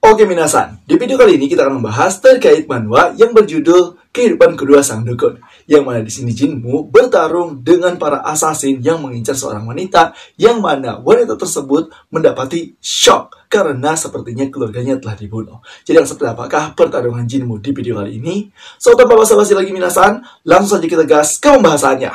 Oke minasan, di video kali ini kita akan membahas terkait manhwa yang berjudul Kehidupan Kedua Sang Dukun, yang mana di sini Jinmu bertarung dengan para asasin yang mengincar seorang wanita, yang mana wanita tersebut mendapati shock karena sepertinya keluarganya telah dibunuh. Jadi yang seperti apakah pertarungan Jinmu di video kali ini? So tanpa basa-basi lagi minasan, langsung saja kita gas ke pembahasannya.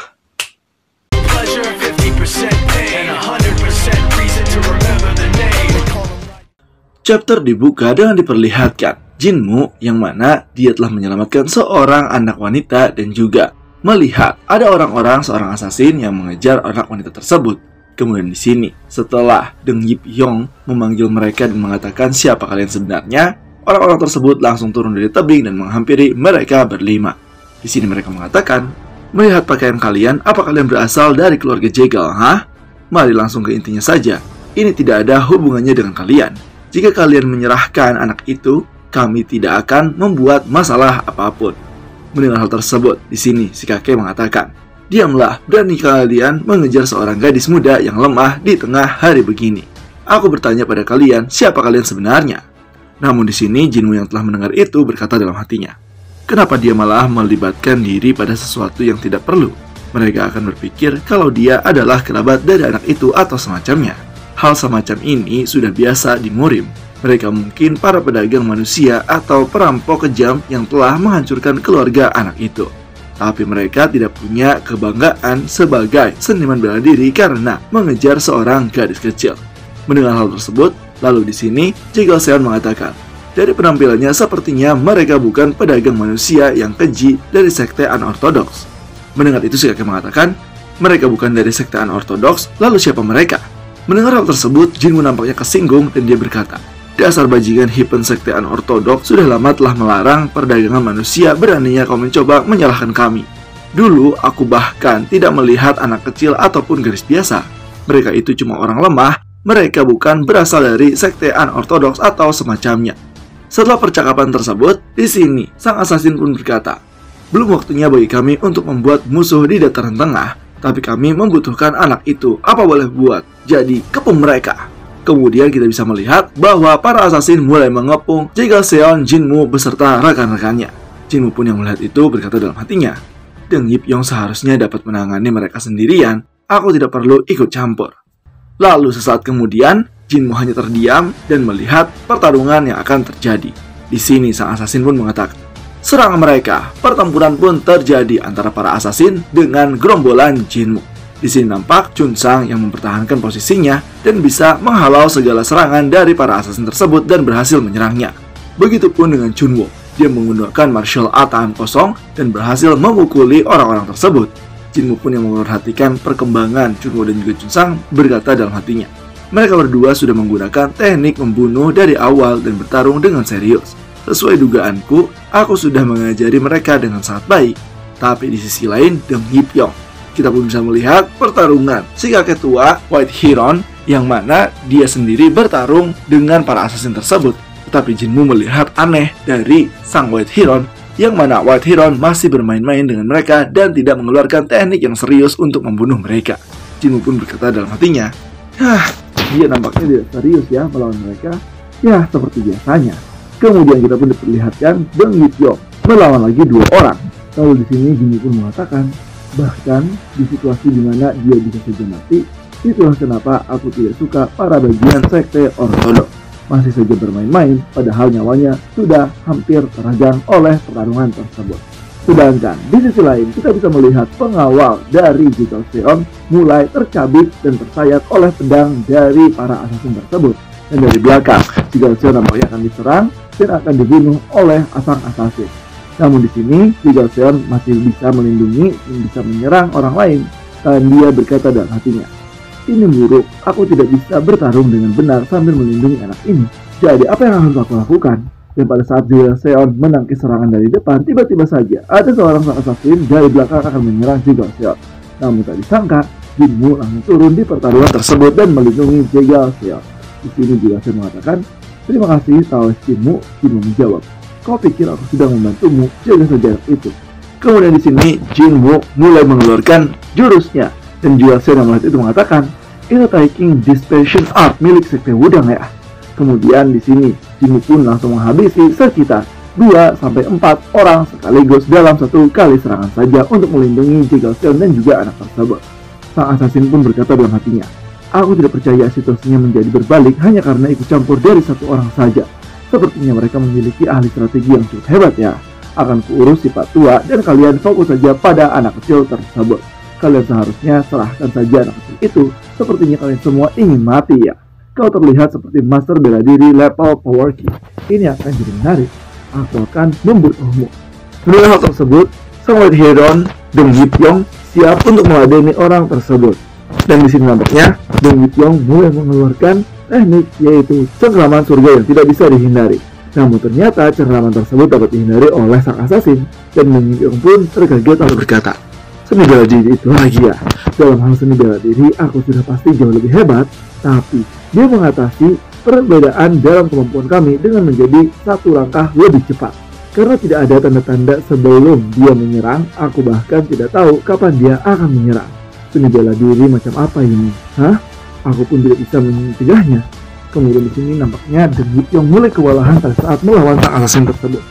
Chapter dibuka dengan diperlihatkan Jinmu yang mana dia telah menyelamatkan seorang anak wanita dan juga melihat ada seorang asasin yang mengejar anak wanita tersebut. Kemudian di sini setelah Deng Yip Yong memanggil mereka dan mengatakan siapa kalian sebenarnya, orang-orang tersebut langsung turun dari tebing dan menghampiri mereka berlima. Di sini mereka mengatakan, melihat pakaian kalian, apa kalian berasal dari keluarga Jegal, hah? Mari langsung ke intinya saja. Ini tidak ada hubungannya dengan kalian. Jika kalian menyerahkan anak itu, kami tidak akan membuat masalah apapun. Mendengar hal tersebut, di sini si kakek mengatakan, diamlah, berani kalian mengejar seorang gadis muda yang lemah di tengah hari begini. Aku bertanya pada kalian, siapa kalian sebenarnya? Namun di sini Jinmu yang telah mendengar itu berkata dalam hatinya, kenapa dia malah melibatkan diri pada sesuatu yang tidak perlu? Mereka akan berpikir kalau dia adalah kerabat dari anak itu atau semacamnya. Hal semacam ini sudah biasa di Murim. Mereka mungkin para pedagang manusia atau perampok kejam yang telah menghancurkan keluarga anak itu. Tapi mereka tidak punya kebanggaan sebagai seniman bela diri karena mengejar seorang gadis kecil. Mendengar hal tersebut, lalu di sini Jegal Seon mengatakan, dari penampilannya sepertinya mereka bukan pedagang manusia yang keji dari sekte unorthodox. Mendengar itu si kakek mengatakan, mereka bukan dari sekte unorthodox, lalu siapa mereka? Mendengar hal tersebut, Jinmu nampaknya kesinggung dan dia berkata, dasar bajingan hipen sekte unorthodox sudah lama telah melarang perdagangan manusia, beraninya kau mencoba menyalahkan kami. Dulu aku bahkan tidak melihat anak kecil ataupun gadis biasa. Mereka itu cuma orang lemah, mereka bukan berasal dari sekte unorthodox atau semacamnya. Setelah percakapan tersebut, di sini sang asasin pun berkata, belum waktunya bagi kami untuk membuat musuh di dataran tengah, tapi kami membutuhkan anak itu, apa boleh buat, jadi kepung mereka. Kemudian kita bisa melihat bahwa para asasin mulai mengepung Jegal Seon, Jinmu beserta rekan-rekannya. Jinmu pun yang melihat itu berkata dalam hatinya, Deng Yip Yong seharusnya dapat menangani mereka sendirian, aku tidak perlu ikut campur. Lalu sesaat kemudian, Jinmu hanya terdiam dan melihat pertarungan yang akan terjadi. Di sini sang asasin pun mengatakan, serang mereka. Pertempuran pun terjadi antara para asasin dengan gerombolan Jinmu. Di sini nampak Chun Sang yang mempertahankan posisinya dan bisa menghalau segala serangan dari para asasin tersebut dan berhasil menyerangnya. Begitupun dengan Chunwo, dia menggunakan martial art tangan kosong dan berhasil memukuli orang-orang tersebut. Jinmu pun yang memperhatikan perkembangan Chunwo dan juga Chun Sang berkata dalam hatinya, mereka berdua sudah menggunakan teknik membunuh dari awal dan bertarung dengan serius. Sesuai dugaanku, aku sudah mengajari mereka dengan sangat baik. Tapi di sisi lain, Deng Yip Yong, kita pun bisa melihat pertarungan si kakek tua White Heron yang mana dia sendiri bertarung dengan para asasin tersebut. Tetapi Jinmu melihat aneh dari sang White Heron yang mana White Heron masih bermain-main dengan mereka dan tidak mengeluarkan teknik yang serius untuk membunuh mereka. Jinmu pun berkata dalam hatinya, dia nampaknya tidak serius ya melawan mereka. Ya, seperti biasanya. Kemudian kita pun diperlihatkan Deng Yip Yong melawan lagi dua orang. Lalu di sini Jinmu pun mengatakan, bahkan di situasi dimana dia bisa saja mati, itulah kenapa aku tidak suka para bagian sekte ortodoks. Masih saja bermain-main, padahal nyawanya sudah hampir terajang oleh pertarungan tersebut. Sedangkan di sisi lain kita bisa melihat pengawal dari Jegal Seon mulai tercabik dan tersayat oleh pedang dari para asasin tersebut. Dan dari belakang, Jegal Seon nampaknya akan diserang dan akan dibunuh oleh sang asasin. Namun di sini, Jegal Seon masih bisa melindungi dan bisa menyerang orang lain. Dan dia berkata dalam hatinya, ini buruk, aku tidak bisa bertarung dengan benar sambil melindungi anak ini. Jadi apa yang harus aku lakukan? Dan pada saat Jegal Seon menangkis serangan dari depan, tiba-tiba saja ada seorang asasin dari belakang akan menyerang Jegal Seon. Namun tak disangka, Jinmu langsung turun di pertarungan tersebut dan melindungi Jegal Seon. Di sini Jegal Seon mengatakan, terima kasih Taois Jinmu. Jinmu menjawab, kau pikir aku sudah membantumu, jaga saja itu. Kemudian di sini Jinmu mulai mengeluarkan jurusnya dan Jegal Seon yang melihat itu mengatakan, itu Taeking Dispersion Art milik sekte Wudang ya. Kemudian di sini, Jinmu pun langsung menghabisi sekitar 2-4 orang sekaligus dalam satu kali serangan saja untuk melindungi Jigalseon dan juga anak tersebut. Sang assassin pun berkata dalam hatinya, aku tidak percaya situasinya menjadi berbalik hanya karena ikut campur dari satu orang saja. Sepertinya mereka memiliki ahli strategi yang cukup hebat ya. Akan kuurus si Pak Tua dan kalian fokus saja pada anak kecil tersebut. Kalian seharusnya serahkan saja anak kecil itu. Sepertinya kalian semua ingin mati ya. Kau terlihat seperti master bela diri level power key. Ini akan jadi menarik. Aku akan membunuhmu. Mendengar hal tersebut, sang White Heron, Dong Yipyong, siap untuk meladeni orang tersebut. Dan di sini nampaknya, Dong Yipyong mulai mengeluarkan teknik yaitu cengkraman surga yang tidak bisa dihindari. Namun ternyata cengkraman tersebut dapat dihindari oleh sang assassin. Dan Dong Yipyong pun terkaget lalu berkata, seni bela diri itu lagi ya. Dalam hal seni bela diri, aku sudah pasti jauh lebih hebat. Tapi dia mengatasi perbedaan dalam kemampuan kami dengan menjadi satu langkah lebih cepat. Karena tidak ada tanda-tanda sebelum dia menyerang, aku bahkan tidak tahu kapan dia akan menyerang. Seni bela diri macam apa ini? Hah? Aku pun tidak bisa mencegahnya. Kemudian di sini nampaknya Dong Yipyong mulai kewalahan pada saat melawan sang assassin tersebut.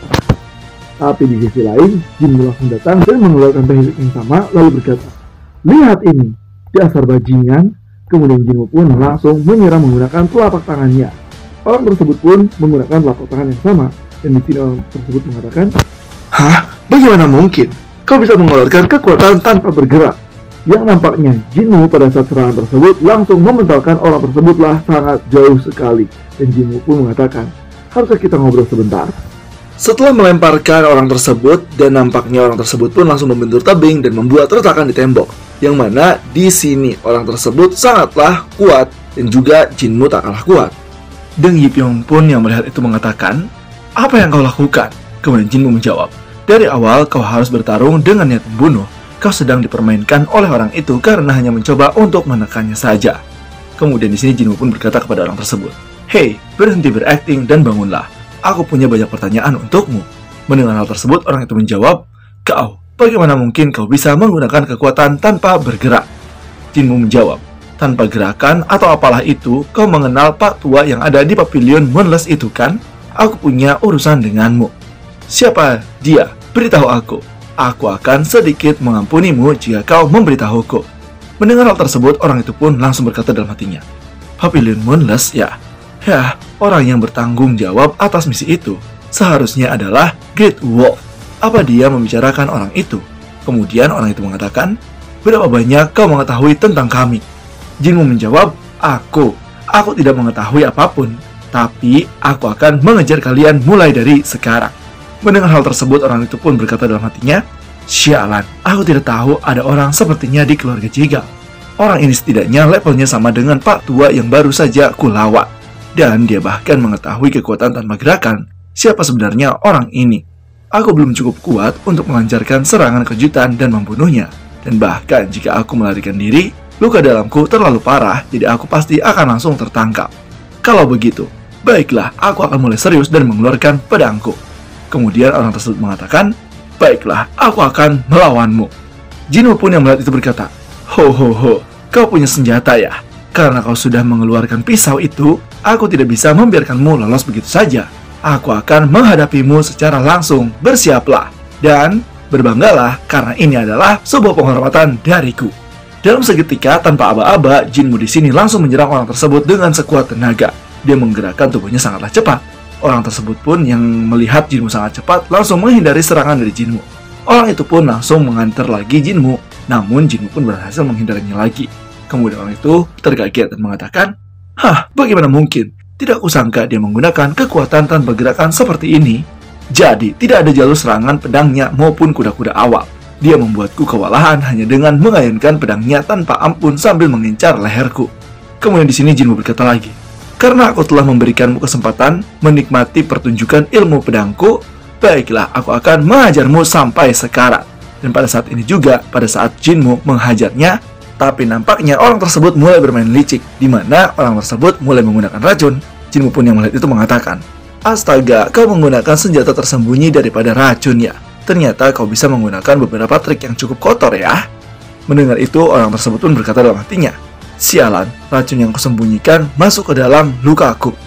Tapi di sisi lain, Jinmu langsung datang dan mengeluarkan teknik yang sama lalu berkata, lihat ini, dasar bajingan. Kemudian Jinmu pun langsung menyerang menggunakan telapak tangannya. Orang tersebut pun menggunakan telapak tangan yang sama. Dan di sini orang tersebut mengatakan, hah? Bagaimana mungkin? Kau bisa mengeluarkan kekuatan tanpa bergerak? Yang nampaknya Jinmu pada saat serangan tersebut langsung mementalkan orang tersebutlah sangat jauh sekali. Dan Jinmu pun mengatakan, haruskah kita ngobrol sebentar? Setelah melemparkan orang tersebut, dan nampaknya orang tersebut pun langsung membentur tebing dan membuat retakan di tembok. Yang mana di sini orang tersebut sangatlah kuat dan juga Jinmu tak kalah kuat. Dong Yipyong pun yang melihat itu mengatakan, apa yang kau lakukan? Kemudian Jinmu menjawab, dari awal kau harus bertarung dengan niat membunuh. Kau sedang dipermainkan oleh orang itu karena hanya mencoba untuk menekannya saja. Kemudian di sini Jinmu pun berkata kepada orang tersebut, hei, berhenti berakting dan bangunlah. Aku punya banyak pertanyaan untukmu. Mendengar hal tersebut, orang itu menjawab, kau, bagaimana mungkin kau bisa menggunakan kekuatan tanpa bergerak? Jinmu menjawab, tanpa gerakan atau apalah itu, kau mengenal Pak Tua yang ada di Pavilion Moonless itu kan? Aku punya urusan denganmu. Siapa dia? Beritahu aku. Aku akan sedikit mengampunimu jika kau memberitahuku. Mendengar hal tersebut, orang itu pun langsung berkata dalam hatinya, Pavilion Moonless ya? Ya, orang yang bertanggung jawab atas misi itu seharusnya adalah Great Wolf. Apa dia membicarakan orang itu? Kemudian orang itu mengatakan, berapa banyak kau mengetahui tentang kami? Jinmu menjawab, aku tidak mengetahui apapun, tapi aku akan mengejar kalian mulai dari sekarang. Mendengar hal tersebut, orang itu pun berkata dalam hatinya, sialan, aku tidak tahu ada orang sepertinya di keluarga Jigal. Orang ini setidaknya levelnya sama dengan Pak Tua yang baru saja kulawan. Dan dia bahkan mengetahui kekuatan tanpa gerakan. Siapa sebenarnya orang ini? Aku belum cukup kuat untuk melancarkan serangan kejutan dan membunuhnya. Dan bahkan jika aku melarikan diri, luka dalamku terlalu parah, jadi aku pasti akan langsung tertangkap. Kalau begitu, baiklah, aku akan mulai serius dan mengeluarkan pedangku. Kemudian orang tersebut mengatakan, baiklah, aku akan melawanmu. Jinmu pun yang melihat itu berkata, ho, kau punya senjata ya? Karena kau sudah mengeluarkan pisau itu, aku tidak bisa membiarkanmu lolos begitu saja. Aku akan menghadapimu secara langsung, bersiaplah. Dan berbanggalah karena ini adalah sebuah penghormatan dariku. Dalam seketika, tanpa aba-aba, Jinmu di sini langsung menyerang orang tersebut dengan sekuat tenaga. Dia menggerakkan tubuhnya sangatlah cepat. Orang tersebut pun yang melihat Jinmu sangat cepat, langsung menghindari serangan dari Jinmu. Orang itu pun langsung mengantar lagi Jinmu, namun Jinmu pun berhasil menghindarinya lagi. Kemudian orang itu terkaget dan mengatakan, hah, bagaimana mungkin? Tidak kusangka dia menggunakan kekuatan tanpa gerakan seperti ini. Jadi, tidak ada jalur serangan pedangnya maupun kuda-kuda awal. Dia membuatku kewalahan hanya dengan mengayunkan pedangnya tanpa ampun sambil mengincar leherku. Kemudian di sini Jinmu berkata lagi, karena aku telah memberikanmu kesempatan menikmati pertunjukan ilmu pedangku, baiklah, aku akan menghajarmu sampai sekarat. Dan pada saat ini juga, pada saat Jinmu menghajarnya, tapi nampaknya orang tersebut mulai bermain licik, di mana orang tersebut mulai menggunakan racun. Jinmu pun yang melihat itu mengatakan, astaga, kau menggunakan senjata tersembunyi daripada racun ya. Ternyata kau bisa menggunakan beberapa trik yang cukup kotor ya. Mendengar itu, orang tersebut pun berkata dalam hatinya, sialan, racun yang kusembunyikan masuk ke dalam lukaku.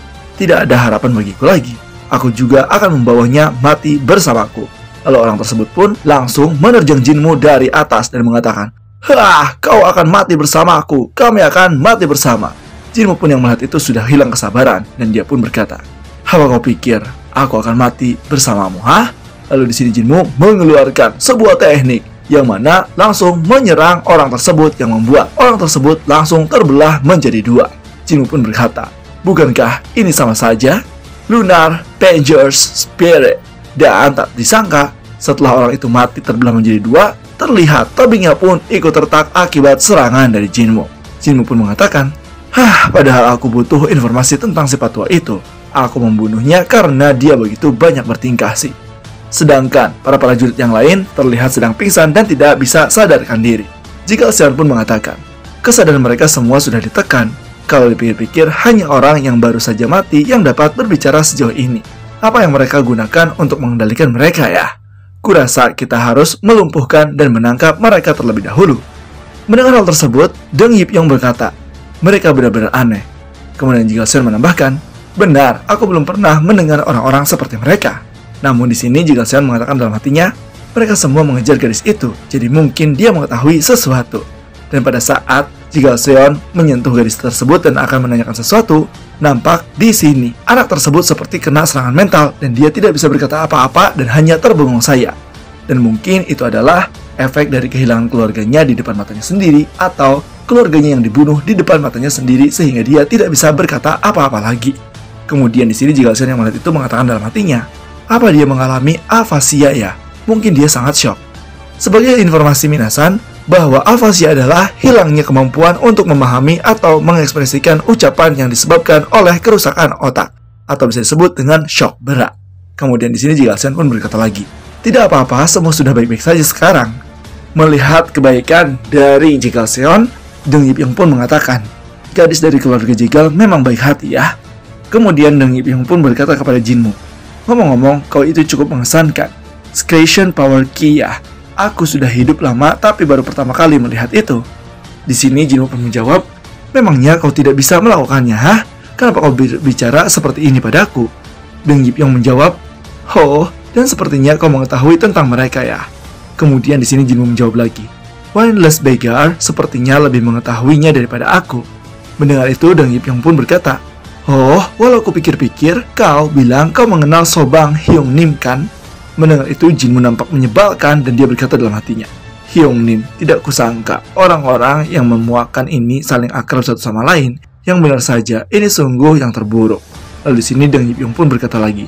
tidak ada harapan bagiku lagi. Aku juga akan membawanya mati bersamaku. Lalu orang tersebut pun langsung menerjang Jinmu dari atas dan mengatakan, "Hah, kau akan mati bersamaku, kami akan mati bersama." Jinmu pun yang melihat itu sudah hilang kesabaran dan dia pun berkata, "Apa kau pikir aku akan mati bersamamu, hah?" Lalu di sini Jinmu mengeluarkan sebuah teknik yang mana langsung menyerang orang tersebut yang membuat orang tersebut langsung terbelah menjadi dua. Jinmu pun berkata, "Bukankah ini sama saja? Lunar Dangerous Spirit." Dan tak disangka, setelah orang itu mati terbelah menjadi dua, terlihat tebingnya pun ikut retak akibat serangan dari Jinmu. Jinmu pun mengatakan, padahal aku butuh informasi tentang si Patua itu. Aku membunuhnya karena dia begitu banyak bertingkah sih." Sedangkan para prajurit yang lain terlihat sedang pingsan dan tidak bisa sadarkan diri. Jika Xian pun mengatakan, kesadaran mereka semua sudah ditekan. Kalau dipikir-pikir, hanya orang yang baru saja mati yang dapat berbicara sejauh ini. Apa yang mereka gunakan untuk mengendalikan mereka ya? Kurasa kita harus melumpuhkan dan menangkap mereka terlebih dahulu. Mendengar hal tersebut, Deng Yipyong berkata, "Mereka benar-benar aneh." Kemudian Jigao Xian menambahkan, "Benar, aku belum pernah mendengar orang-orang seperti mereka." Namun di sini Jigao Xian mengatakan dalam hatinya, mereka semua mengejar gadis itu, jadi mungkin dia mengetahui sesuatu. Dan pada saat Jigao Xian menyentuh gadis tersebut dan akan menanyakan sesuatu, nampak di sini anak tersebut seperti kena serangan mental dan dia tidak bisa berkata apa-apa dan hanya terbengong saya. Dan mungkin itu adalah efek dari kehilangan keluarganya di depan matanya sendiri atau keluarganya yang dibunuh di depan matanya sendiri sehingga dia tidak bisa berkata apa-apa lagi. Kemudian di sini Jigao Xian yang melihat itu mengatakan dalam hatinya, apa dia mengalami afasia ya? Mungkin dia sangat syok. Sebagai informasi minasan, bahwa afasia adalah hilangnya kemampuan untuk memahami atau mengekspresikan ucapan yang disebabkan oleh kerusakan otak, atau bisa disebut dengan syok berat. Kemudian di sini Jigao Xian pun berkata lagi, "Tidak apa-apa, semua sudah baik-baik saja sekarang." Melihat kebaikan dari Jigao Xian, Deng Yipyong pun mengatakan, "Gadis dari keluarga Jigao memang baik hati ya." Kemudian Deng Yipyong pun berkata kepada Jinmu, "Ngomong-ngomong, kau itu cukup mengesankan. Creation Power Ki ya. Aku sudah hidup lama tapi baru pertama kali melihat itu." Di sini Jinmu pun menjawab, "Memangnya kau tidak bisa melakukannya, hah? Kenapa kau bicara seperti ini padaku?" Deng Yipyong menjawab, "Oh, dan sepertinya kau mengetahui tentang mereka ya." Kemudian di sini Jinmu menjawab lagi, "Wineless Beggar sepertinya lebih mengetahuinya daripada aku." Mendengar itu Deng Yipyong pun berkata, "Oh, walau ku pikir-pikir, kau bilang kau mengenal Sobang Hyung Nim kan?" Mendengar itu Jinmu nampak menyebalkan dan dia berkata dalam hatinya, "Hyung Nim, tidak kusangka orang-orang yang memuakan ini saling akrab satu sama lain. Yang benar saja, ini sungguh yang terburuk." Lalu di sini Deng Yipyong pun berkata lagi,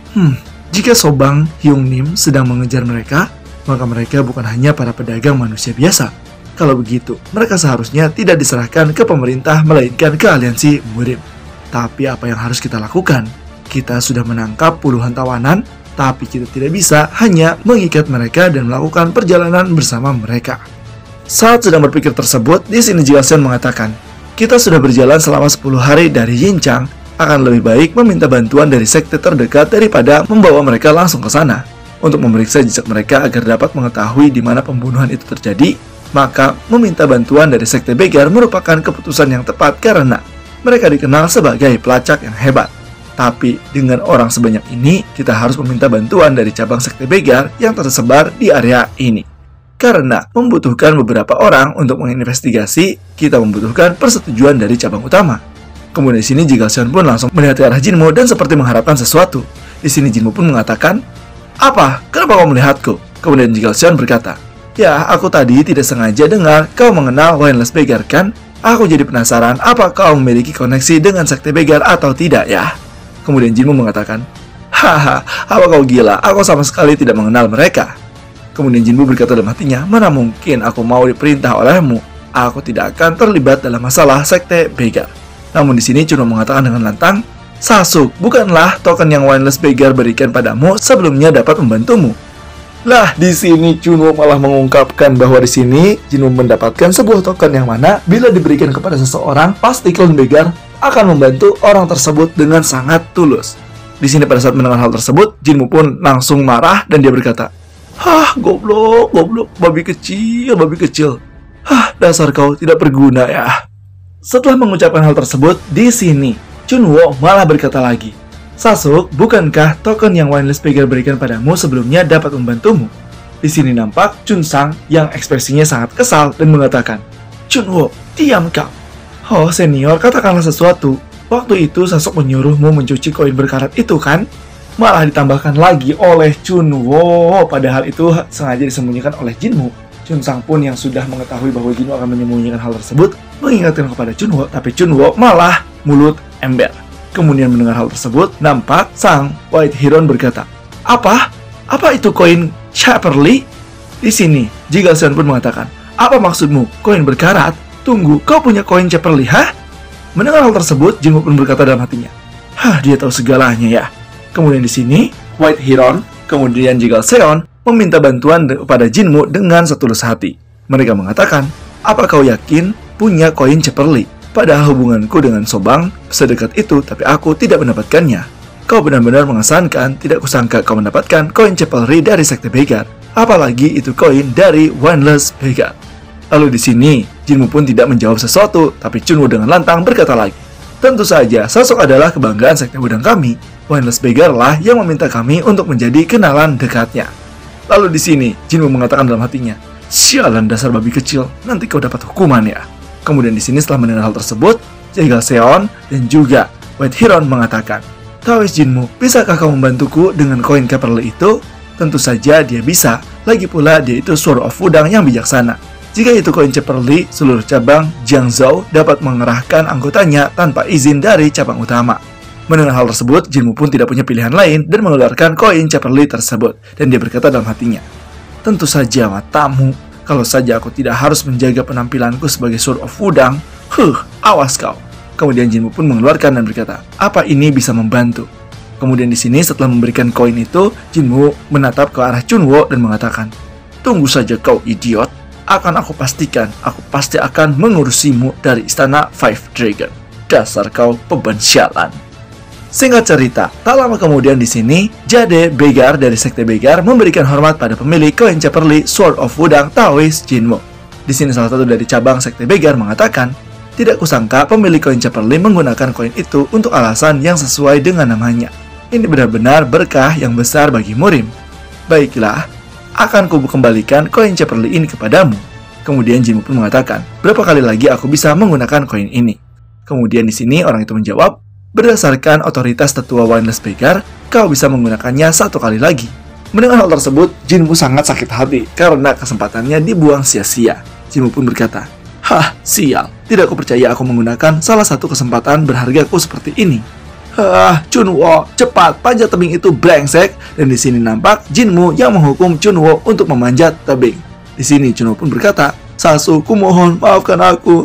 "Jika Sobang Hyung Nim sedang mengejar mereka, maka mereka bukan hanya para pedagang manusia biasa. Kalau begitu, mereka seharusnya tidak diserahkan ke pemerintah melainkan ke aliansi Murim. Tapi apa yang harus kita lakukan? Kita sudah menangkap puluhan tawanan, tapi kita tidak bisa hanya mengikat mereka dan melakukan perjalanan bersama mereka." Saat sedang berpikir tersebut, di sini Jigao Xian mengatakan, "Kita sudah berjalan selama 10 hari dari Yinchang, akan lebih baik meminta bantuan dari sekte terdekat daripada membawa mereka langsung ke sana. Untuk memeriksa jejak mereka agar dapat mengetahui di mana pembunuhan itu terjadi, maka meminta bantuan dari sekte Beggar merupakan keputusan yang tepat karena mereka dikenal sebagai pelacak yang hebat. Tapi dengan orang sebanyak ini, kita harus meminta bantuan dari cabang sekte Beggar yang tersebar di area ini. Karena membutuhkan beberapa orang untuk menginvestigasi, kita membutuhkan persetujuan dari cabang utama." Kemudian di sini Jigao Xian pun langsung melihat ke arah Jinmu dan seperti mengharapkan sesuatu. Di sini Jinmu pun mengatakan, "Apa? Kenapa kau melihatku?" Kemudian Jigao Xian berkata, "Ya, aku tadi tidak sengaja dengar kau mengenal Wineless Beggar kan? Aku jadi penasaran apa kau memiliki koneksi dengan sekte Beggar atau tidak ya?" Kemudian Jinmu mengatakan, "Haha, apa kau gila? Aku sama sekali tidak mengenal mereka." Kemudian Jinmu berkata dalam hatinya, "Mana mungkin aku mau diperintah olehmu? Aku tidak akan terlibat dalam masalah sekte Beggar." Namun di sini Chunwo mengatakan dengan lantang, "Sasuke, bukanlah token yang Wineless Beggar berikan padamu sebelumnya dapat membantumu." Lah, di sini Chunwo malah mengungkapkan bahwa di sini Jinmu mendapatkan sebuah token yang mana bila diberikan kepada seseorang, pasti klan Beggar akan membantu orang tersebut dengan sangat tulus. Di sini pada saat mendengar hal tersebut, Jinmu pun langsung marah dan dia berkata, Goblok, babi kecil. Dasar kau tidak berguna ya." Setelah mengucapkan hal tersebut, di sini Chunwoo malah berkata lagi, "Sasuke, bukankah token yang Windless Beggar berikan padamu sebelumnya dapat membantumu?" Di sini nampak Chunsang yang ekspresinya sangat kesal dan mengatakan, "Chunwoo, diam kau. Oh senior, katakanlah sesuatu. Waktu itu Sasuke menyuruhmu mencuci koin berkarat itu kan?" Malah ditambahkan lagi oleh Chunwoo, padahal itu sengaja disembunyikan oleh Jinmu. Chunsang pun yang sudah mengetahui bahwa Jinmu akan menyembunyikan hal tersebut, mengingatkan kepada Chunwoo, tapi Chunwoo malah mulut ember. Kemudian mendengar hal tersebut, nampak sang White Heron berkata, Apa? Apa itu koin Chaperly?" Di sini, Jigal Seon pun mengatakan, "Apa maksudmu? Koin berkarat? Tunggu, kau punya koin Chaperly, hah?" Mendengar hal tersebut, Jinmu pun berkata dalam hatinya, dia tahu segalanya ya." Kemudian di sini, White Heron, kemudian Jigal Seon meminta bantuan kepada Jinmu dengan setulus hati. Mereka mengatakan, "Apa kau yakin punya koin Chaperly? Padahal hubunganku dengan Sobang sedekat itu, tapi aku tidak mendapatkannya. Kau benar-benar mengesankan, tidak kusangka kau mendapatkan koin Chaperly dari Sekte Beggar. Apalagi itu koin dari Windless Beggar." Lalu di sini, Jinmu pun tidak menjawab sesuatu, tapi Chunwoo dengan lantang berkata lagi, "Tentu saja, Sasuke adalah kebanggaan Sekte Udang kami. Windless Beggar lah yang meminta kami untuk menjadi kenalan dekatnya." Lalu di sini, Jinmu mengatakan dalam hatinya, "Sialan dasar babi kecil, nanti kau dapat hukuman ya." Kemudian di sini setelah mendengar hal tersebut, Jigal Seon dan juga White Heron mengatakan, "Taois Jinmu, bisakah kau membantuku dengan koin Chaperly itu?" Tentu saja dia bisa, lagi pula dia itu Sword of Wudang yang bijaksana. Jika itu koin Chaperly, seluruh cabang Jiangzhou dapat mengerahkan anggotanya tanpa izin dari cabang utama. Mendengar hal tersebut, Jinmu pun tidak punya pilihan lain dan mengeluarkan koin Chaperly tersebut. Dan dia berkata dalam hatinya, "Tentu saja matamu, kalau saja aku tidak harus menjaga penampilanku sebagai Sword of Wudang, awas kau." Kemudian Jinmu pun mengeluarkan dan berkata, "Apa ini bisa membantu?" Kemudian di sini setelah memberikan koin itu, Jinmu menatap ke arah Chunwoo dan mengatakan, "Tunggu saja kau idiot. Akan aku pastikan, aku pasti akan mengurusimu dari istana Five Dragon. Dasar kau beban sialan." Singkat cerita, tak lama kemudian di sini, Jade Beggar dari Sekte Beggar memberikan hormat pada pemilik koin Chaperly Sword of Wudang Taois Jinmu. Di sini salah satu dari cabang Sekte Beggar mengatakan, "Tidak kusangka pemilik koin Chaperly menggunakan koin itu untuk alasan yang sesuai dengan namanya. Ini benar-benar berkah yang besar bagi Murim. Baiklah, akan ku kembalikan koin Chaperly ini kepadamu." Kemudian Jinmu pun mengatakan, "Berapa kali lagi aku bisa menggunakan koin ini?" Kemudian di sini orang itu menjawab, "Berdasarkan otoritas tetua Windless Beggar, kau bisa menggunakannya 1 kali lagi." Mendengar hal tersebut, Jinmu sangat sakit hati karena kesempatannya dibuang sia-sia. Jinmu pun berkata, "Sial, tidak aku percaya aku menggunakan salah satu kesempatan berhargaku seperti ini." Chunwoo, cepat panjat tebing itu brengsek." Dan di sini nampak Jinmu yang menghukum Chunwoo untuk memanjat tebing. Di sini Chunwoo pun berkata, "Sasuke, kumohon maafkan aku."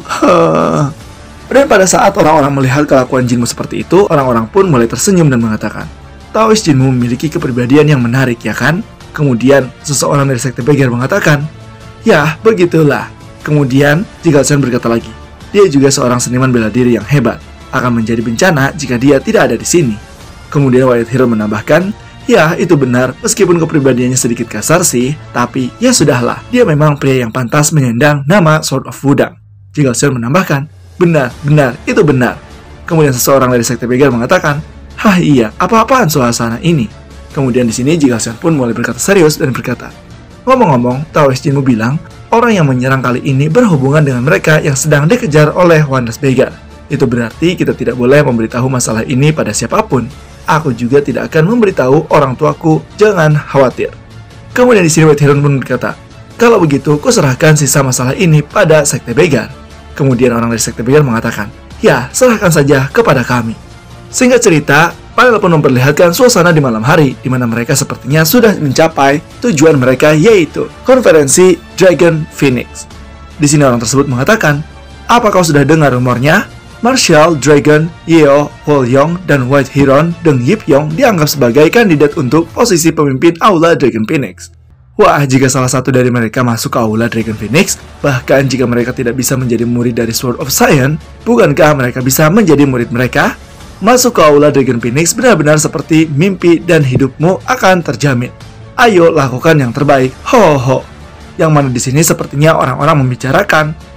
Dan pada saat orang-orang melihat kelakuan Jinmu seperti itu, orang-orang pun mulai tersenyum dan mengatakan, "Taois Jinmu memiliki kepribadian yang menarik, ya kan?" Kemudian seseorang dari Sekte Beggar mengatakan, "Ya, begitulah." Kemudian Jigal Seon berkata lagi, "Dia juga seorang seniman bela diri yang hebat. Akan menjadi bencana jika dia tidak ada di sini." Kemudian White Heron menambahkan, "Ya, itu benar, meskipun kepribadiannya sedikit kasar sih, tapi ya sudahlah, dia memang pria yang pantas menyandang nama Sword of Wudang." Jigal Seon menambahkan, Benar, itu benar." Kemudian seseorang dari Sekte Beggar mengatakan, Iya, apa-apaan suasana ini?" Kemudian di sini Jigal Seon pun mulai berkata serius dan berkata, "Ngomong-ngomong, Taois Jinmu bilang, orang yang menyerang kali ini berhubungan dengan mereka yang sedang dikejar oleh Windless Beggar. Itu berarti kita tidak boleh memberitahu masalah ini pada siapapun. Aku juga tidak akan memberitahu orang tuaku, jangan khawatir." Kemudian di sini White Heron pun berkata, "Kalau begitu, kuserahkan sisa masalah ini pada Sekte Beggar." Kemudian orang dari Sekte Beggar mengatakan, "Ya, serahkan saja kepada kami." Singkat cerita, panel pun memperlihatkan suasana di malam hari, di mana mereka sepertinya sudah mencapai tujuan mereka, yaitu konferensi Dragon Phoenix. Di sini orang tersebut mengatakan, "Apa kau sudah dengar rumornya? Marshall, Dragon, Yeo, Hwolyong, dan White Heron dan Yip Yong dianggap sebagai kandidat untuk posisi pemimpin Aula Dragon Phoenix. Wah, jika salah satu dari mereka masuk ke Aula Dragon Phoenix, bahkan jika mereka tidak bisa menjadi murid dari Sword of Science, bukankah mereka bisa menjadi murid mereka? Masuk ke Aula Dragon Phoenix benar-benar seperti mimpi dan hidupmu akan terjamin. Ayo lakukan yang terbaik, ho." Yang mana di sini sepertinya orang-orang membicarakan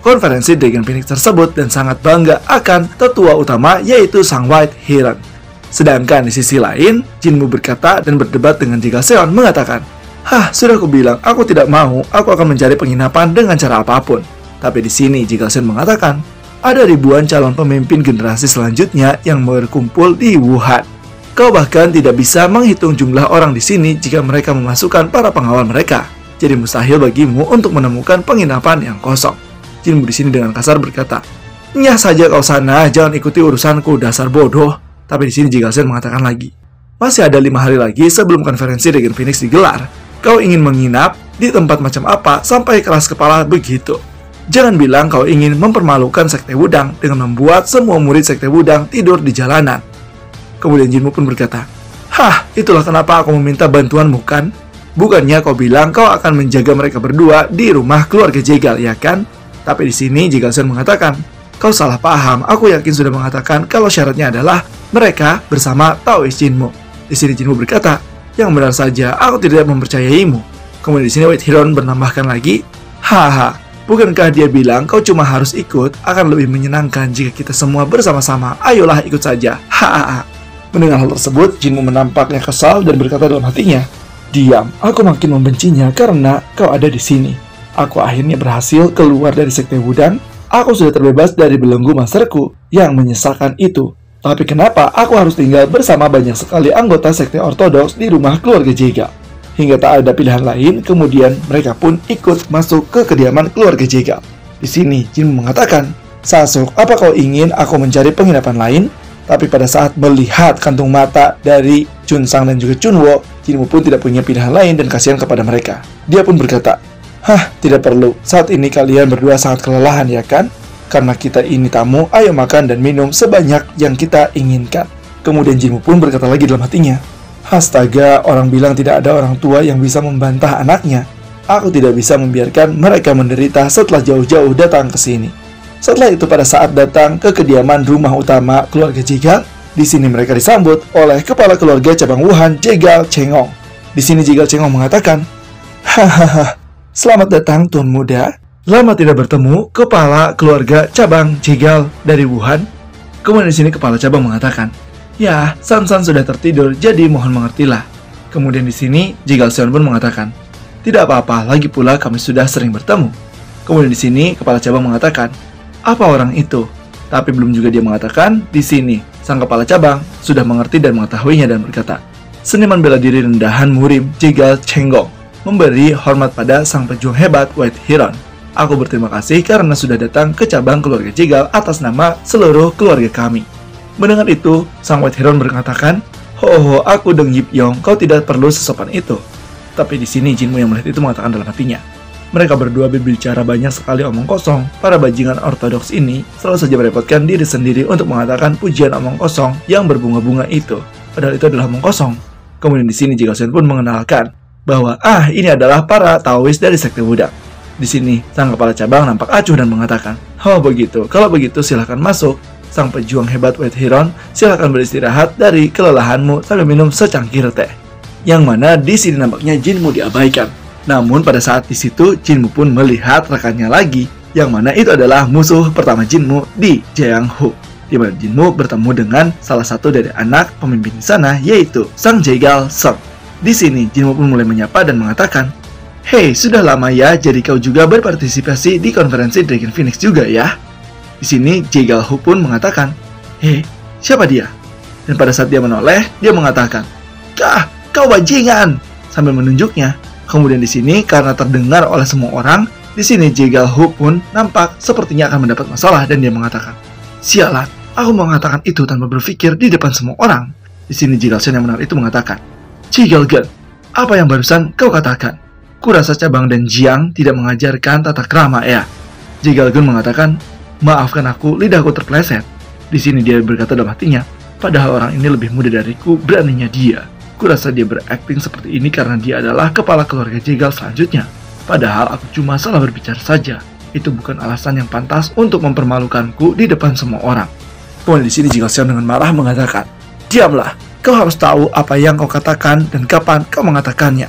konferensi Dragon Phoenix tersebut dan sangat bangga akan tetua utama yaitu Sang White Heron. Sedangkan di sisi lain, Jinmu berkata dan berdebat dengan Jegal Seon mengatakan, "Hah, sudah aku bilang, aku tidak mau, aku akan mencari penginapan dengan cara apapun." Tapi di sini Jegal Seon mengatakan, ada ribuan calon pemimpin generasi selanjutnya yang berkumpul di Wuhan. Kau bahkan tidak bisa menghitung jumlah orang di sini jika mereka memasukkan para pengawal mereka. Jadi mustahil bagimu untuk menemukan penginapan yang kosong. Jinmu di sini dengan kasar berkata, "Nyah saja kau sana, jangan ikuti urusanku, dasar bodoh." Tapi di sini Jegal Seon mengatakan lagi, "Masih ada 5 hari lagi sebelum konferensi Dragon Phoenix digelar. Kau ingin menginap di tempat macam apa sampai keras kepala begitu? Jangan bilang kau ingin mempermalukan Sekte Wudang dengan membuat semua murid Sekte Wudang tidur di jalanan." Kemudian Jinmu pun berkata, "Hah, itulah kenapa aku meminta bantuanmu kan? Bukannya kau bilang kau akan menjaga mereka berdua di rumah keluarga Jegal, ya kan?" Tapi di sini Jegal Seon mengatakan, "Kau salah paham, aku yakin sudah mengatakan kalau syaratnya adalah mereka bersama Taoist Jinmu." Di sini Jinmu berkata, "Yang benar saja, aku tidak mempercayaimu." Kemudian di sini White Heron menambahkan lagi, "Haha, bukankah dia bilang kau cuma harus ikut, akan lebih menyenangkan jika kita semua bersama-sama, ayolah ikut saja, hahaha." Mendengar hal tersebut, Jinmu menampaknya kesal dan berkata dalam hatinya, "Diam, aku makin membencinya karena kau ada di sini. Aku akhirnya berhasil keluar dari Sekte Wudang. Aku sudah terbebas dari belenggu masterku yang menyesalkan itu. Tapi kenapa aku harus tinggal bersama banyak sekali anggota sekte ortodoks di rumah keluarga Jegal? Hingga tak ada pilihan lain, kemudian mereka pun ikut masuk ke kediaman keluarga Jegal." Di sini Jinmu mengatakan, "Sasuke, apa kau ingin aku mencari penginapan lain?" Tapi pada saat melihat kantung mata dari Chunsang dan juga Chunwo, Jinmu pun tidak punya pilihan lain dan kasihan kepada mereka. Dia pun berkata, "Hah, tidak perlu. Saat ini kalian berdua sangat kelelahan, ya kan? Karena kita ini tamu, ayo makan dan minum sebanyak yang kita inginkan." Kemudian Jinmu pun berkata lagi dalam hatinya, "Astaga, orang bilang tidak ada orang tua yang bisa membantah anaknya. Aku tidak bisa membiarkan mereka menderita setelah jauh-jauh datang ke sini." Setelah itu pada saat datang ke kediaman rumah utama keluarga Jegal, di sini mereka disambut oleh kepala keluarga cabang Wuhan, Jegal Chengong. Di sini Jegal Chengong mengatakan, "Hahaha, selamat datang Tuan Muda. Lama tidak bertemu kepala keluarga cabang Jegal dari Wuhan." Kemudian di sini kepala cabang mengatakan, "Ya, San-san sudah tertidur, jadi mohon mengertilah." Kemudian di sini Jegal Seon pun mengatakan, "Tidak apa-apa, lagi pula kami sudah sering bertemu." Kemudian di sini kepala cabang mengatakan, "Apa orang itu?" Tapi belum juga dia mengatakan, di sini sang kepala cabang sudah mengerti dan mengetahuinya dan berkata, "Seniman bela diri rendahan murim Jegal Chengong memberi hormat pada sang pejuang hebat White Heron. Aku berterima kasih karena sudah datang ke cabang keluarga Jegal atas nama seluruh keluarga kami." Mendengar itu, sang White Heron mengatakan, "Ho, aku Deng Yip Yong, kau tidak perlu sesopan itu." Tapi di sini Jinmu yang melihat itu mengatakan dalam hatinya, mereka berdua berbicara banyak sekali omong kosong. Para bajingan ortodoks ini selalu saja merepotkan diri sendiri untuk mengatakan pujian omong kosong yang berbunga-bunga itu. Padahal itu adalah omong kosong. Kemudian di sini Jegal Seon pun mengenalkan bahwa ini adalah para Taoist dari Sekte Wudang. Di sini sang kepala cabang nampak acuh dan mengatakan, "Oh begitu, kalau begitu silahkan masuk. Sang pejuang hebat White Heron, silahkan beristirahat dari kelelahanmu sambil minum secangkir teh." Yang mana di sini nampaknya Jinmu diabaikan. Namun pada saat di situ Jinmu pun melihat rekannya lagi, yang mana itu adalah musuh pertama Jinmu di Jianghu, di mana Jinmu bertemu dengan salah satu dari anak pemimpin di sana, yaitu Sang Jegal Song. Di sini Jinmu pun mulai menyapa dan mengatakan, "Hei, sudah lama ya, jadi kau juga berpartisipasi di konferensi Dragon Phoenix juga ya?" Di sini Jegal Hu pun mengatakan, "Hei, siapa dia?" Dan pada saat dia menoleh, dia mengatakan, "Kah, kau bajingan!" sambil menunjuknya. Kemudian di sini karena terdengar oleh semua orang, di sini Jegal Hu pun nampak sepertinya akan mendapat masalah dan dia mengatakan, "Sialan, aku mengatakan itu tanpa berpikir di depan semua orang." Di sini Jegal Seon yang benar itu mengatakan, "Jegal Gun, apa yang barusan kau katakan? Kurasa cabang dan Jiang tidak mengajarkan tata krama ya?" Jegal Gun mengatakan, "Maafkan aku, lidahku terpleset." Di sini dia berkata dalam hatinya, "Padahal orang ini lebih muda dariku, beraninya dia. Kurasa dia berakting seperti ini karena dia adalah kepala keluarga Jegal selanjutnya. Padahal aku cuma salah berbicara saja. Itu bukan alasan yang pantas untuk mempermalukanku di depan semua orang." Kemudian di sini Jegal Seon dengan marah mengatakan, "Diamlah, kau harus tahu apa yang kau katakan dan kapan kau mengatakannya."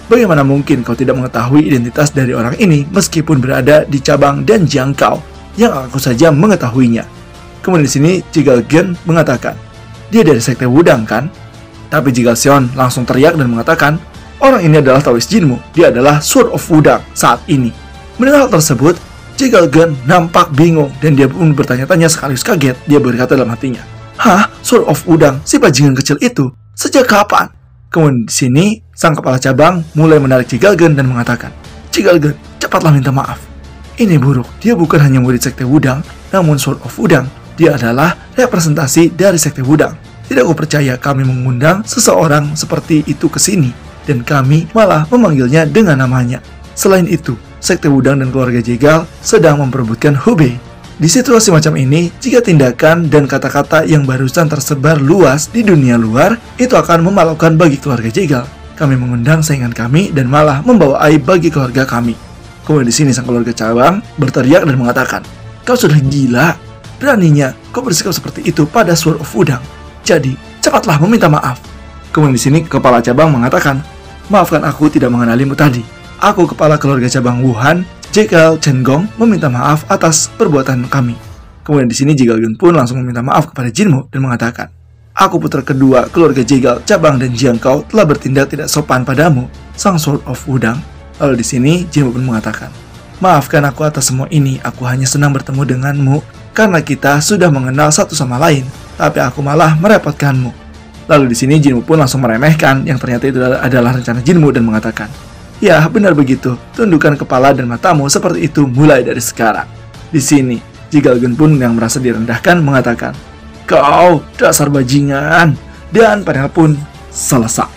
Bagaimana mungkin kau tidak mengetahui identitas dari orang ini meskipun berada di cabang dan jangkau yang aku saja mengetahuinya? Kemudian di sini Jigalgen mengatakan, dia dari sekte Wudang kan? Tapi Jigalseon langsung teriak dan mengatakan, orang ini adalah Taoist Jinmu, dia adalah Sword of Wudang saat ini. Mendengar hal tersebut, Jigalgen nampak bingung dan dia pun bertanya-tanya sekaligus kaget. Dia berkata dalam hatinya, "Hah? Sword of Wudang, si bajingan kecil itu? Sejak kapan?" Kemudian di sini, sang kepala cabang mulai menarik Jigalgen dan mengatakan, "Jigalgen, cepatlah minta maaf. Ini buruk, dia bukan hanya murid sekte Wudang, namun Sword of Wudang, dia adalah representasi dari sekte Wudang. Tidak aku percaya kami mengundang seseorang seperti itu ke sini, dan kami malah memanggilnya dengan namanya. Selain itu, sekte Wudang dan keluarga Jegal sedang memperebutkan Hubei. Di situasi macam ini, jika tindakan dan kata-kata yang barusan tersebar luas di dunia luar, itu akan memalukan bagi keluarga Jegal. Kami mengundang saingan kami dan malah membawa aib bagi keluarga kami." Kemudian di sini sang keluarga cabang berteriak dan mengatakan, "Kau sudah gila? Beraninya kau bersikap seperti itu pada Sword of Wudang. Jadi, cepatlah meminta maaf." Kemudian di sini kepala cabang mengatakan, "Maafkan aku tidak mengenalimu tadi. Aku kepala keluarga cabang Wuhan, Jegal Chengong, meminta maaf atas perbuatan kami." Kemudian di sini Jigalgen pun langsung meminta maaf kepada Jinmu dan mengatakan, "Aku putra kedua keluarga Jegal, cabang dan Jiangkau telah bertindak tidak sopan padamu, sang Sword of Wudang." Lalu di sini Jinmu pun mengatakan, "Maafkan aku atas semua ini. Aku hanya senang bertemu denganmu karena kita sudah mengenal satu sama lain, tapi aku malah merepotkanmu." Lalu di sini Jinmu pun langsung meremehkan yang ternyata itu adalah rencana Jinmu dan mengatakan, "Ya, benar begitu. Tundukkan kepala dan matamu seperti itu mulai dari sekarang." Di sini, Jigalgen pun yang merasa direndahkan mengatakan, "Kau dasar bajingan." Dan panel pun selesai.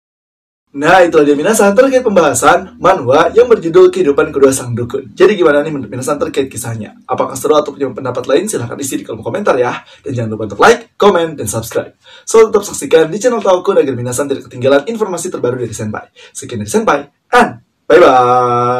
Nah, itulah dia minasan terkait pembahasan manhwa yang berjudul Kehidupan Kedua Sang Dukun. Jadi gimana nih menurut minasan terkait kisahnya? Apakah seru atau punya pendapat lain? Silahkan isi di kolom komentar ya. Dan jangan lupa untuk like, komen, dan subscribe. So, tetap saksikan di channel Taokun agar minasan tidak ketinggalan informasi terbaru dari Senpai. Sekian dari Senpai, and bye-bye!